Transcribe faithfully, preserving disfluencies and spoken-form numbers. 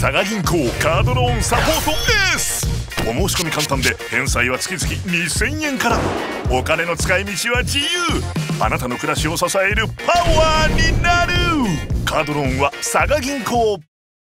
佐賀銀行カードローンサポート エース。 お申し込み簡単で返済は月々にせんえんから。お金の使い道は自由。あなたの暮らしを支えるパワーになる。カードローンは佐賀銀行。